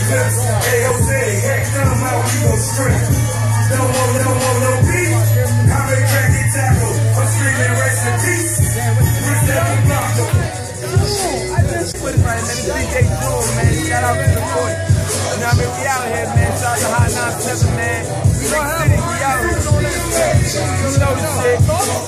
Hey, Jose, heck, come out, we gon' strip. Don't want no beef. I'm a cracky tackle. I'm screaming rest in peace. We're stepping Blanco. I just put it right, man. It's DJ Jewel, man. Shout out to the boy. You know what I mean? We out here, man. Shout out to Hot 97, man. Big City, we out here. You know the shit.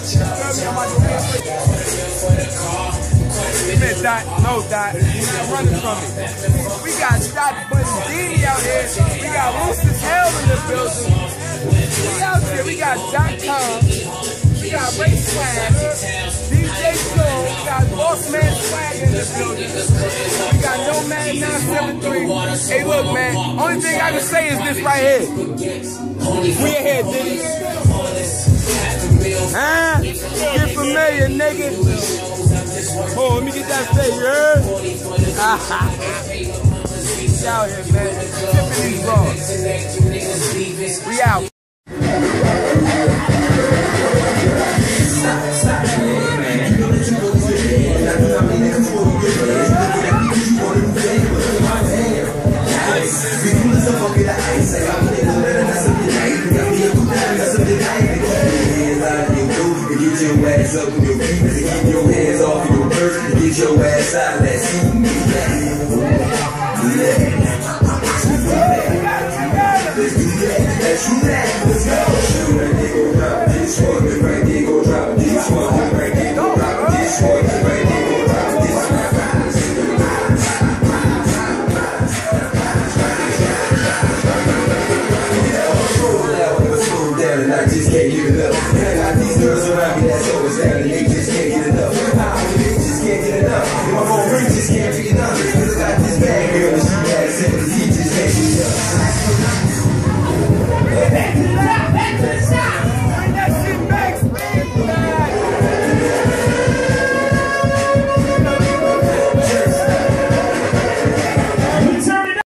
Dot, no dot. He's running from it. We got Shot Buddy Dini out here. We got Roosters Hell in the building. We out here. We got .com. We got Ray Swag. DJ Joe. We got Boss Man Swag in the building. We got Nomad 973. Hey, look, man. Only thing I can say is this right here. We in here, Diddy. Huh? Get familiar, nigga. Oh, let me get that thing, you heard? We out here, man. Tipping these balls. We out. Get your ass up with your feet, keep your hands off your purse, get your ass out of that